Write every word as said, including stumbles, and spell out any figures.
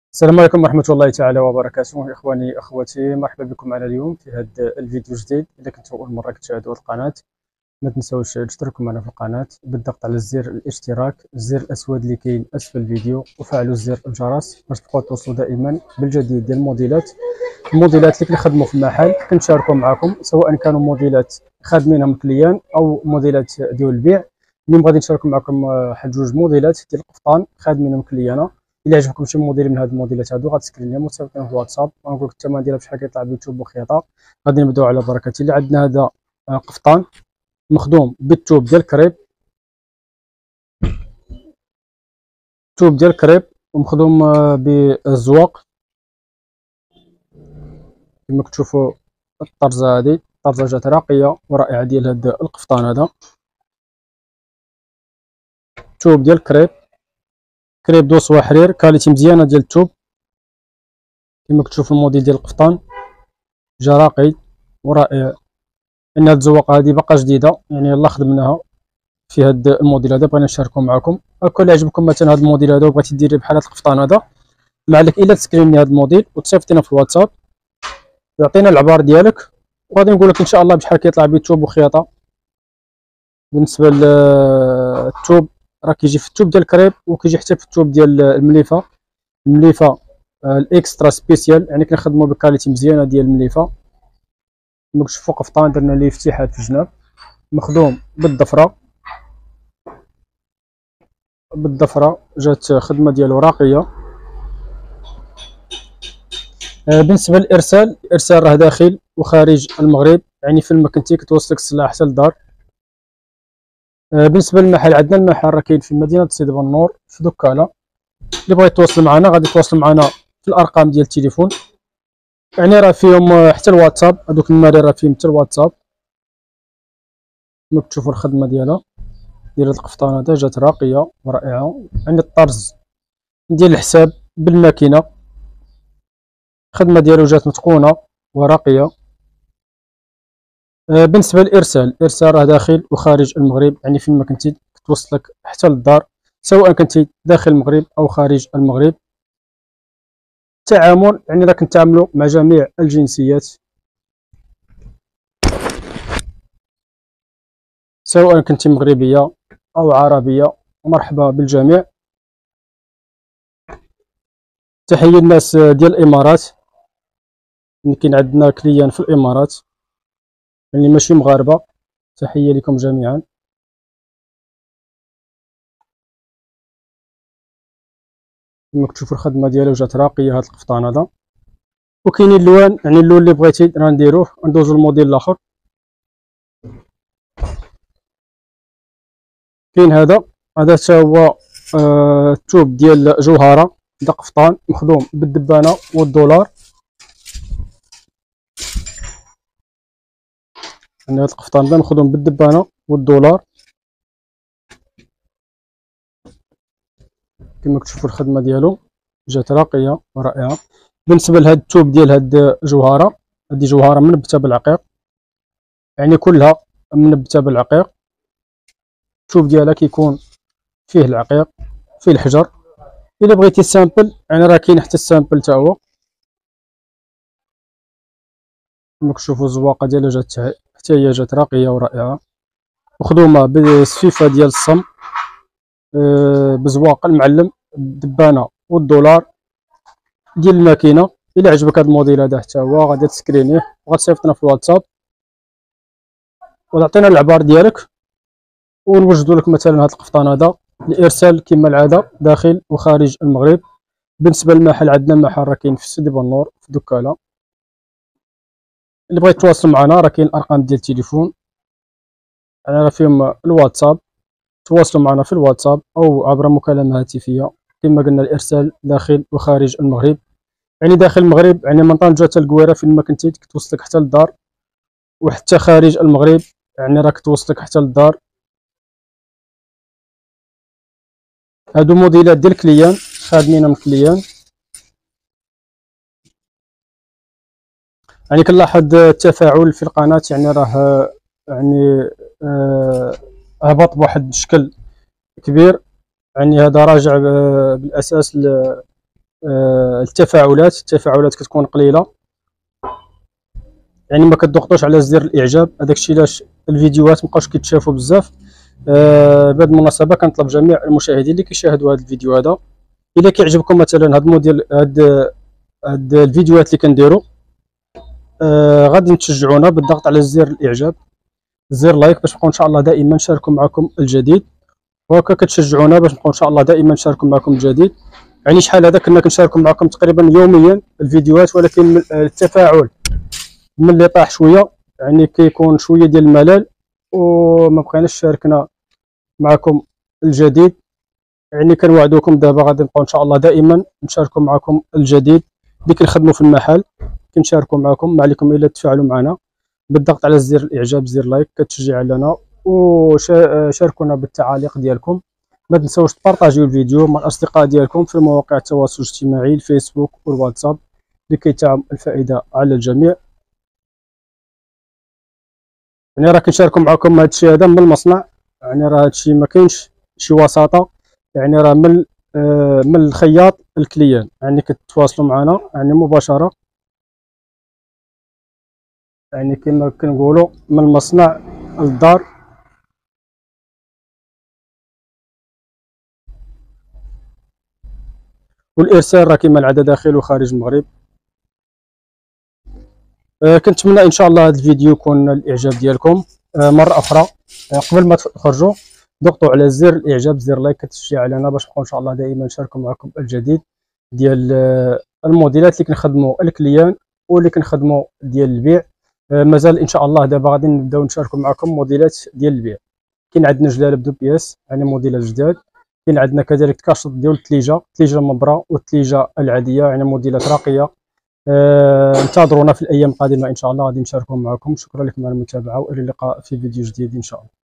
السلام عليكم ورحمة الله تعالى وبركاته. إخواني أخواتي، مرحبا بكم معنا اليوم في هذا الفيديو الجديد. إذا كنتوا أول مرة كتشاهدوا القناة ما تنسوش تشتركوا معنا في القناة بالضغط على زر الاشتراك، الزر الأسود اللي كاين أسفل الفيديو، وفعلوا زر الجرس باش تبقاو توصلوا دائما بالجديد ديال الموديلات الموديلات اللي كنخدموا في المحل كنشاركوا معكم، سواء كانوا موديلات خادمينهم الكليان أو موديلات ديال البيع. اليوم غادي نشاركوا معكم واحد جوج موديلات ديال القفطان خادمينهم كليانه. الا عجبكم شي موديل من هاد الموديلات هادو غتسكرينيهم وتصيفطوهم في الواتساب، غنقول لك الثمن ديالها بشحال كيطلع بيوتيوب وخياطه. غادي نبداو على بركه الله. عندنا هذا قفطان مخدوم بالثوب ديال الكريب، الثوب ديال الكريب ومخدوم بالزواق كما كتشوفوا. الطرزه هذه طرزه جات راقيه ورائعه ديال هذا القفطان. هذا الثوب ديال الكريب، كريب دوس وحرير، كاليتي مزيانه ديال الثوب كما كتشوفوا. الموديل ديال القفطان جا راقي ورائع. ان هاد الزواقه هادي باقا جديده، يعني يلاه خدمناها في هاد الموديل هذا، بغينا نشاركو معكم. هاكا الا عجبكم مثلا هاد الموديل هذا وبغيتي ديري بحال هاد القفطان هذا، ما عليك الا تسكريني هاد الموديل وتصيفطينا في الواتساب، يعطينا العبار ديالك وغادي نقول لك ان شاء الله بشحال كيطلع بالثوب وخياطه. بالنسبه للثوب راه كيجي في الثوب ديال الكريب وكيجي حتى في الثوب ديال المليفه. المليفه الاكسترا سبيسيال، يعني كنخدموا بكاليتي مزيانه ديال المليفه. كما كتشوفوا قفطان درنا ليه افتتاحات في الجناب، مخدوم بالضفره بالضفره جات خدمه ديالو راقيه. آه بالنسبه للارسال، الارسال راه داخل وخارج المغرب، يعني فين ما كنتي كتوصلك السلاح حتى للدار. آه بالنسبه للمحل، عندنا المحل راه كاين في مدينه سيدي بنور في دكاله. اللي بغى يتواصل معنا غادي يتواصل معنا في الارقام ديال التليفون، يعني راه فيهم حتى الواتساب. هذوك الماري راه فيهم حتى الواتساب. كما كتشوفوا الخدمه ديالها ديال هاد القفطان هذا جات راقيه ورائعه، يعني الطرز ديال الحساب بالماكينه. الخدمه ديالو جات متقونه وراقيه. آه بالنسبه للارسال، الارسال راه داخل وخارج المغرب، يعني فين ما كنتي كتوصلك حتى للدار، سواء كنتي داخل المغرب او خارج المغرب. التعامل يعني راه كنتعاملوا مع جميع الجنسيات، سواء كنتي مغربيه او عربيه، ومرحبا بالجميع. تحيه للناس ديال الامارات، اللي كاين عندنا كليان في الامارات يعني ماشي مغاربه. تحيه لكم جميعا. كما كتشوفوا الخدمه ديالو جات راقيه هاد القفطان هذا. وكاينين اللوان، يعني اللون اللي بغيتي راه نديروه. ندوزو للموديل الاخر. كاين هذا هذا حتى هو آه الثوب ديال جوهره، دا قفطان مخدوم بالدبانه والدولار. يعني هذا القفطان دا مخدوم بالدبانه والدولار كما كتشوفوا. الخدمه ديالو جات راقيه ورائعه. بالنسبه لهاد الثوب ديال هاد جوهره، هادي جوهره منبته بالعقيق، يعني كلها منبته بالعقيق. الثوب ديالها كيكون فيه العقيق فيه الحجر. الا بغيتي السامبل يعني راه كاين حتى السامبل تا هو. كما كتشوفوا الزواقه ديالها جات حتى هي جات راقيه ورائعه، مخدومه بالسفيفه ديال الصم، أه بزواق المعلم، الدبانه والدولار ديال الماكينه. الا عجبك هذا الموديل هذا حتى هو غادي تسكرينيه وغتصيفطنا في الواتساب وتعطينا العبار ديالك ونوجدوا لك مثلا هذا القفطان هذا الارسال كما العاده داخل وخارج المغرب. بالنسبه للمحل، عندنا المحل راه كاين في سيدي بنور في دكاله. اللي بغى يتواصل معنا راه كاين الارقام ديال التليفون، يعني راه فيهم الواتساب. تواصلوا معنا في الواتساب او عبر مكالمه هاتفيه. كما قلنا الارسال داخل وخارج المغرب، يعني داخل المغرب يعني من طنجة حتى القويره فين ما كنتي كتوصلك حتى للدار، وحتى خارج المغرب يعني راك توصلك حتى للدار. هادو موديلات ديال كليان خادمين من كليان. يعني كنلاحظ التفاعل في القناه، يعني راه يعني آه هبط بواحد الشكل كبير. يعني هذا راجع بالاساس آه التفاعلات التفاعلات كتكون قليله، يعني ما كتضغطوش على زر الاعجاب. هذاك الشيء علاش الفيديوهات مابقاوش كيتشافوا بزاف. آه بهذه المناسبه كنطلب جميع المشاهدين اللي كيشاهدوا هذا الفيديو هذا، الا كيعجبكم مثلا هذا الموديل هاد هاد الفيديوهات اللي كنديروا، آه غادي تشجعونا بالضغط على زر الاعجاب، زر لايك، باش نبقاو ان شاء الله دائما نشاركوا معكم الجديد. وهكا كتشجعونا باش نبقاو ان شاء الله دائما نشاركوا معكم الجديد. يعني شحال هذا كنا كنشاركوا معكم تقريبا يوميا الفيديوهات، ولكن التفاعل ملي طاح شويه يعني كيكون شويه ديال الملل، وما بقيناش شاركنا معكم الجديد. يعني كنوعدوكم دابا غادي نبقاو ان شاء الله دائما نشاركوا معكم الجديد اللي كنخدموا في المحل، كنشاركوا معكم. ما عليكم الا تفاعلوا معنا بالضغط على زر الاعجاب، زر لايك، كتشجيع لنا، وشاركونا بالتعاليق ديالكم. ما تنساوش تبارطاجيو الفيديو مع الاصدقاء ديالكم في مواقع التواصل الاجتماعي، الفيسبوك والواتساب، لكي تعم الفائده على الجميع. يعني راه كنشاركوا معكم هذا الشيء هذا من المصنع، يعني راه هذا الشيء ما كاينش شي وساطه، يعني راه من آه من الخياط الكليان، يعني كتواصلوا معنا يعني مباشره، يعني كما كنقولوا من المصنع للدار. والارسال راه كما العاده داخل وخارج المغرب. آه كنتمنى ان شاء الله هذا الفيديو يكون الاعجاب ديالكم. آه مره اخرى، آه قبل ما تخرجوا ضغطوا على زر الاعجاب، زر لايك، كتشجيع علينا باش نبقاو ان شاء الله دائما نشاركوا معكم الجديد ديال آه الموديلات اللي كنخدموا الكليان واللي كنخدموا ديال البيع. آه مازال ان شاء الله دابا غادي نبداو نشاركوا معكم موديلات ديال البيع. كاين عندنا جلاله بدو بياس، يعني موديلات جداد. كاين عندنا كذلك كاشط ديال الثليجه، الثليجه المبرة والثليجه العاديه، يعني موديلات راقيه. آه، انتظرونا في الايام القادمه ان شاء الله غادي نشاركوا معكم. شكرا لكم على المتابعه، والى اللقاء في فيديو جديد ان شاء الله.